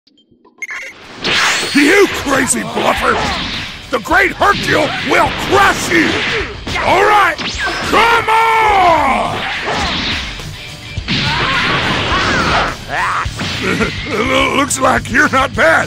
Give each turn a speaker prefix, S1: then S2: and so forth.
S1: You crazy bluffer! The great Hercule will crush you! All right, come on! Looks like you're not bad.